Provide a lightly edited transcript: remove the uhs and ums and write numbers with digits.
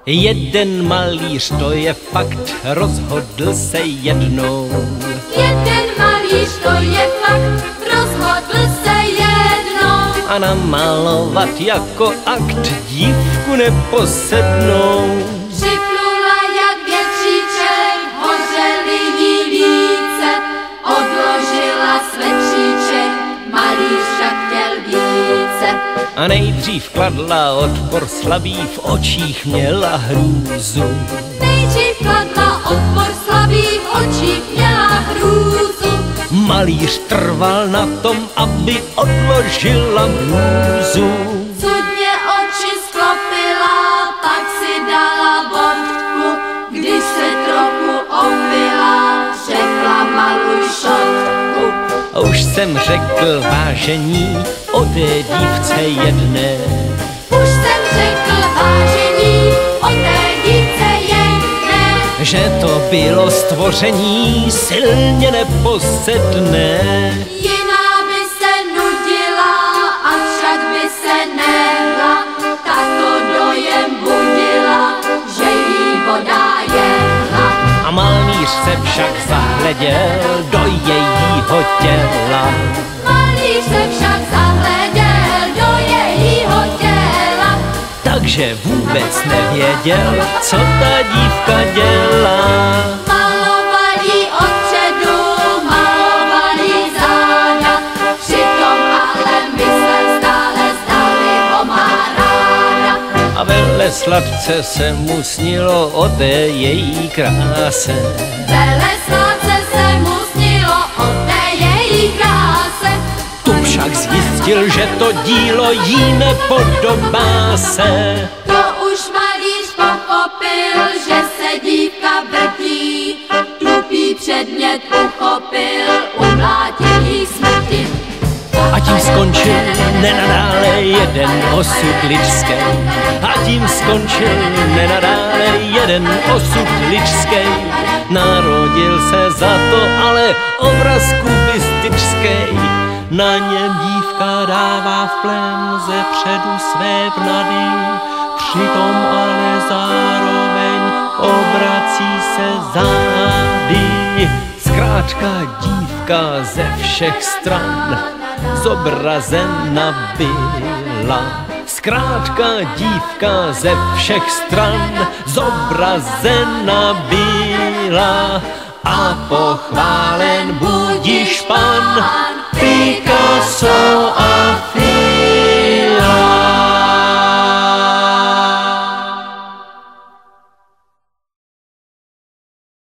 Jeden malíř, to je fakt, rozhodl se jednou. Jeden malíř, to je fakt, rozhodl se jednou. A namalovat jako akt dívku neposednou. Připlula jak větříček, hořely jí líce, odložila svetříček, malíř však chtěl více. A nejdřív kladla odpor slabý, v očích měla hrůzu. Nejdřív kladla odpor slabý, v očích měla hrůzu. Malíř trval na tom, aby odložila hrůzu. Cudně oči sklopila, pak si dala vodku. Když se trochu opila, řekla maluj šotku. A už jsem řekl vážení o té dívce jedné. Už jsem řekl vážení o té dívce jedné. Že to bylo stvoření silně neposedné. Jiná by se nudila, avšak by se nehla. Tato dojem budila, že jí voda jehla. A malíř se však zahleděl do jejího těla. Malíř se však zahleděl do jejího těla. Takže vůbec nevěděl, co ta dívka dělá. Maloval jí odpředu, maloval jí záda. Přitom ale myslel stále, zdali ho má ráda. A vele sladce se mu snilo o té její kráse. Vele sladce se mu snilo o té její kráse. Tu však zjistil, že to dílo jí nepodobá se. To už malíř pochopil, že se dívka vrtí. Tupý předmět uchopil, umlátil jí smrti. A tím skončil nenadále jeden osud lidský. A tím skončil nenadále jeden osud lidský. Narodil se za to ale obraz kubistický. Na něm dívka dává v plen ze předu své vnady. Přitom ale zároveň obrací se zády. Zkrátka dívka ze všech stran zobrazena byla. Zkrátka dívka ze všech stran zobrazena byla. A pochválen budiš pan Picasso.